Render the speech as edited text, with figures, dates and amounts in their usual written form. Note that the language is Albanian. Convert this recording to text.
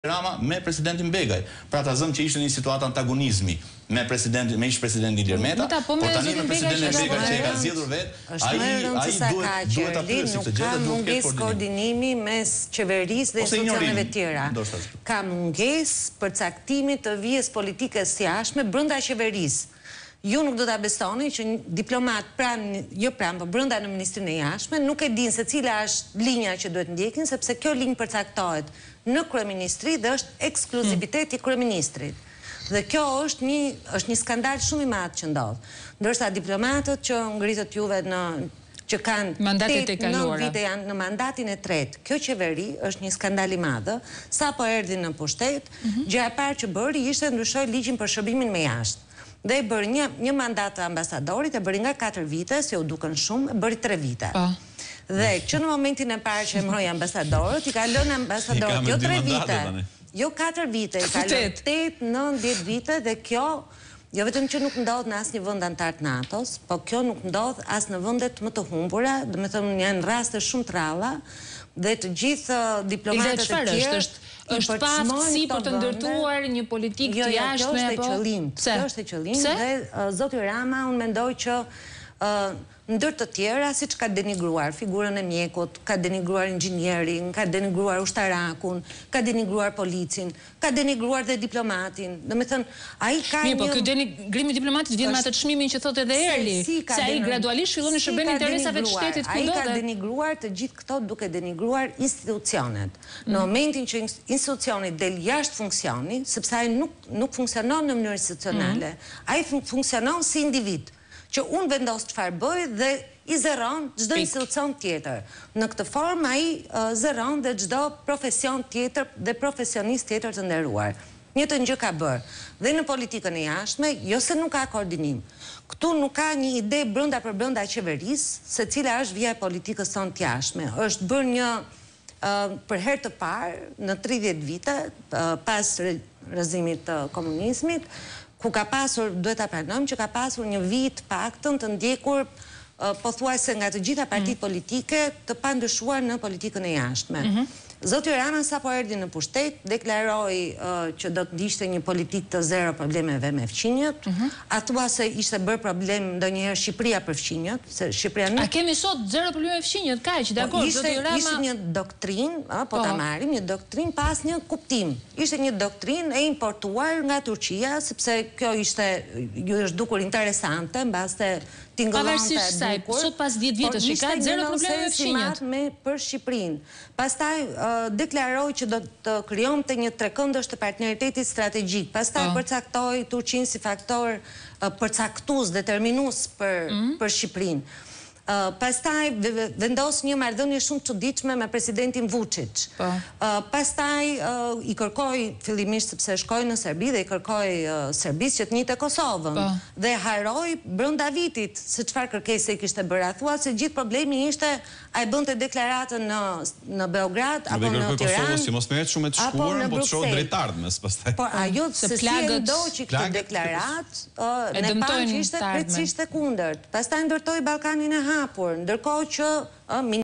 Rama me presidentin Begaj. Pra ta zëm që ishte një situatë antagonizmi me ish presidentin Ilir Meta, por tani me presidentin Begaj që e ka zgjedhur vetë, ai duhet ta pyesë sepse gjëra duhet të ketë koordinimi mes qeverisë dhe institucioneve tjera. Ka mungesë përcaktimit të vijës politike së jashtme brenda qeverisë. Ju nuk do ta besoni që një diplomat po brenda në Ministrinë e Jashtme nuk e din se cila është linja që duhet ndjekin, sepse kjo linjë përcaktohet në kryeministri dhe është ekskluzivitet i kryeministrit. Dhe kjo është një skandal shumë i madh që ndodh. Ndërsa diplomatët që ngritët juve që kanë mandatet e kaluara, 9 vite janë në mandatin e tretë. Kjo qeveri është një skandal i madh. Sapo erdhi në pushtet, gjëja e parë që bëri ishte ndryshoi ligjin për shërbimin me jashtë. Dhe e bëri një mandat të ambasadorit, e bëri nga 4 vite, se u duken shumë, e bëri 3 vite. Dhe që në momentin e parë që e mbroi ambasadorët, i ka lënë ambasadorët jo 3 vite, jo 4 vite, i ka lënë 8, 9, 10 vite, dhe kjo, jo vetëm që nuk ndodh në asnjë vend antar të NATO-s, po kjo nuk ndodh as në vendet më të humbura, do të thonë janë raste shumë të rralla, dhe të gjithë diplomatët e tjerë është pa aftësi për të ndërtuar një politikë të jashtme apo? Kjo është e qëllim dhe zoti Rama unë mendoj që ndër të tjera, siç ka denigruar figurën e mjekut, ka denigruar inxhinierin, ka denigruar ushtarakun, ka denigruar policin, ka denigruar dhe diplomatin. Domethënë, ai ka një... Po, ky denigrim i diplomatit vjen me atë çmimin që thotë edhe Erli, se ai gradualisht fillon të shërben interesave të shtetit kudo. Ai ka denigruar të gjithë këto duke denigruar institucionet. Në momentin që institucioni del jashtë funksioni, sepse ai nuk funksionon në mënyrë institucionale, ai funksionon si individ, që unë vendos çfarë bëj dhe i zëron çdo institucion tjetër. Në këtë formë ai zëron dhe çdo profesion tjetër dhe profesionist tjetër të nderuar. Njëjtën gjë ka bërë. Dhe në politikën e jashtme, jo se nuk ka koordinim. Këtu nuk ka një ide brenda qeverisë se cila është vija e politikës tonë të jashtme. Është bërë një për herë të parë në 30 vite pas rrëzimit të komunizmit, ku ka pasur, duhet ta pranojmë që ka pasur një vit paktën të ndjekur pothuajse nga të gjitha partitë politike të pandryshuar në politikën e jashtme. Zoti Rama sapo erdhi në pushtet, deklaroi që do të ndishte një politikë të zero problemeve me fqinjët. A thua se ishte bërë problem ndonjëherë Shqipëria për fqinjët? Se Shqipëria nuk... A kemi sot zero probleme me fqinjët? Kaq, dakor, zoti Rama... Ishte një doktrinë, po ta marrim, një doktrinë pas një kuptim. Ishte një doktrinë e importuar nga Turqia, sepse kjo ishte, ju është dukur interesante, mbaste pavarësisht kësaj, sot pas 10 vjetësh që ka zero probleme me fqinjët. Për Shqipërinë. Pastaj deklaroi që do të krijonte një trekëndësh të partneritetit strategjik. Pastaj përcaktoi Turqinë si faktor përcaktues, determinues për Shqipërinë. Pastaj vendos një marrëdhënie shumë çuditshme me presidentin Vučić. Pastaj i kërkoi fillimisht sepse shkoi në Serbi dhe i kërkoi Serbisë që të njëjtë Kosovën. Dhe haroi brenda vitit se çfarë kërkese i kishte bërë. Thua se gjithë problemi ishte ai bënte deklaratën në Beograd apo në Tiranë. Si mos merret shumë të shkuar, po të shoh drejtardhmes pastaj. Po ajo se si ndoqi këtë deklaratë, ne pamë që ishte precisht e kundërt. Pastaj ndërtoi Ballkanin e hapur, ndërkohë që